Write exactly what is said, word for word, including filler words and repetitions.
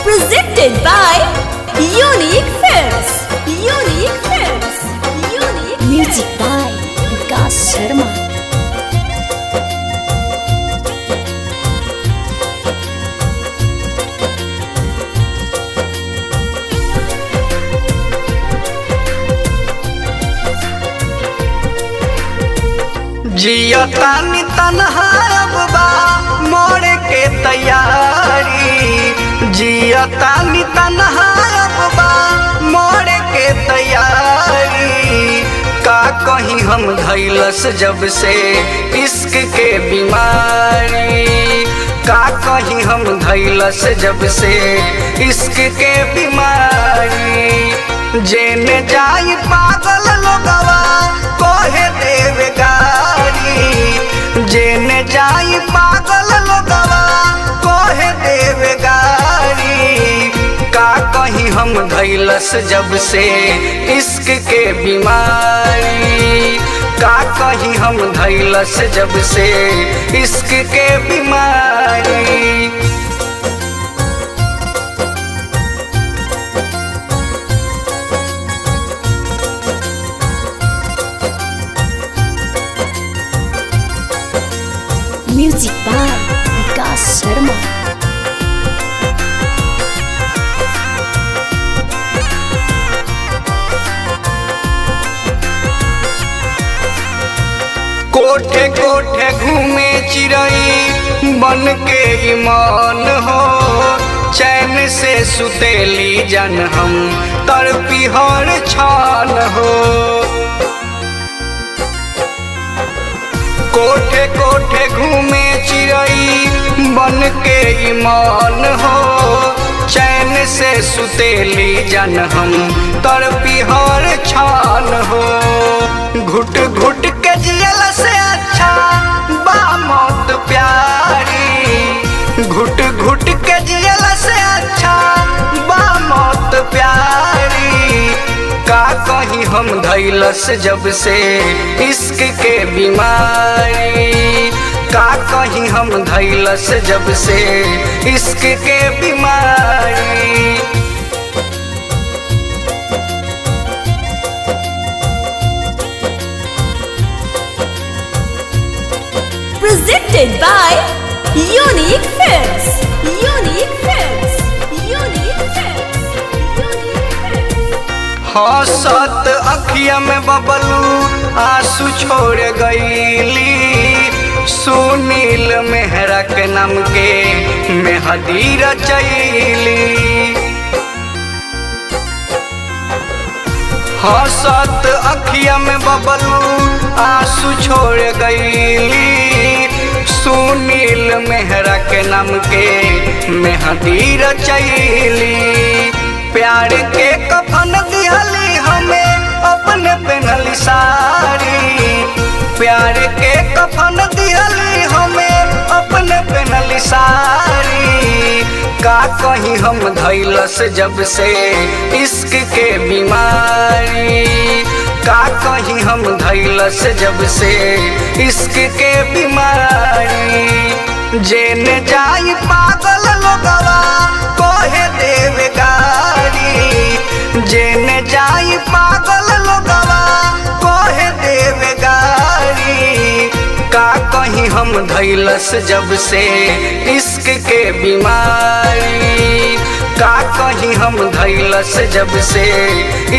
Presented by Unique Films. Unique Films. Unique Music by Vikas Sharma. जिया तानी तन्हा अब बा मोड़ के तैयारी। जिया तानी तन्हा अब बा मोड़ के तैयारी। का कहीं हम धैलस जब से इश्क के बीमारी। का कहीं हम धैलस जब से इश्क के बीमारी। जेने जाई पागल लोगवा कोहे देवे गारी। जेने जाई पागल लोगवा कोहे देवे गारी। का कहीं हम धैलस जब से इश्क के बीमारी। का कहीं हम धैलस जब से इश्क के बीमारी। Music by Vikas Sharma. कोठे कोठे घूमे चिड़ई बन के ईमान हो। चैन से सुतेली जन हम तड़पी हर छान हो। कोठे कोठे घूमे चिड़ई बन के ईमान हो। चैन से सुतेली जन हम तड़पी हर छान हो। घुट घुट के जियल से अच्छा बा मौत प्यारी। घुट घुट के जियल से अच्छा बा मौत प्यारी। का कहीं हम धैलस जब से इश्क के बीमारी। का कहीं हम धैलस जब से इश्क के बीमारी। Presented by Unique Films. Unique Films. Unique Films. Unique Films. हंसत अखिया में बबलू आंसू छोड़ गईली। सुनील मेहरा के नाम के मेहदी रचैली। हंसत अखिया में बबलू आंसू छोड़ गईली। सुनील मेहरा के नाम के मेहदी रचैली। प्यार के कफन दिहली हमें अपने पहनली सारी। प्यार के कफन दिहली हमें अपने पहनली सारी। का कहीं हम धैलस जब से इश्क के बीमारी। का कहीं हम धैलस जब से इश्क के बीमारी। जेने जाई पागल लोगवा कोहे देवे गारी। जेने जाई पागल लोगवा कोहे देवे गारी। का कहीं हम धैलस जब से इश्क के बीमारी। का कहीं हम धैलस जब से